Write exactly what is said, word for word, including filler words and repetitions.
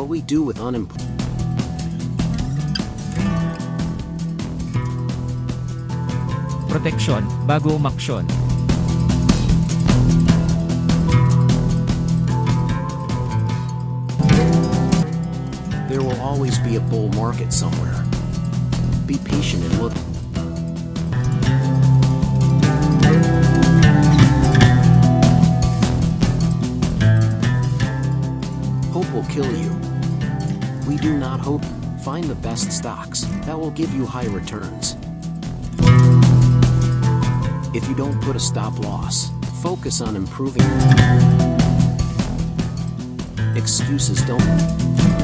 What we do with unemployed. Proteksyon, bago umaksyon. There will always be a bull market somewhere. Be patient and look. Hope will kill you. We do not hope. Find the best stocks that will give you high returns. If you don't put a stop loss, focus on improving. Excuses don't.